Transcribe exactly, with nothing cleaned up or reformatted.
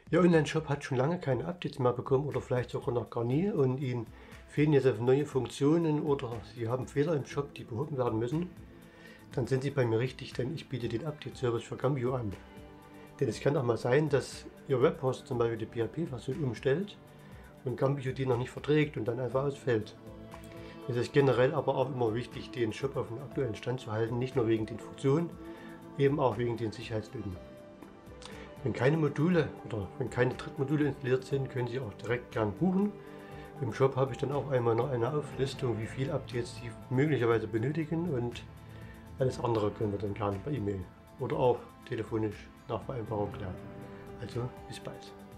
Ihr Online-Shop hat schon lange keine Updates mehr bekommen oder vielleicht sogar noch gar nie und Ihnen fehlen jetzt neue Funktionen oder Sie haben Fehler im Shop, die behoben werden müssen, dann sind Sie bei mir richtig, denn ich biete den Update-Service für Cambio an. Denn es kann auch mal sein, dass Ihr Webhost zum Beispiel die P H P-Version umstellt und Cambio die noch nicht verträgt und dann einfach ausfällt. Es ist generell aber auch immer wichtig, den Shop auf den aktuellen Stand zu halten, nicht nur wegen den Funktionen, eben auch wegen den Sicherheitslücken. Wenn keine Module oder wenn keine Drittmodule installiert sind, können Sie auch direkt gern buchen. Im Shop habe ich dann auch einmal noch eine Auflistung, wie viele Updates Sie möglicherweise benötigen, und alles andere können wir dann gerne per E-Mail oder auch telefonisch nach Vereinbarung klären. Also bis bald.